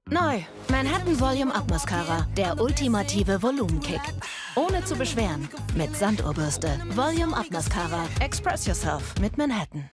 Neu. Manhattan Volume Up Mascara. Der ultimative Volumenkick. Ohne zu beschweren. Mit Sanduhrbürste. Volume Up Mascara. Express yourself mit Manhattan.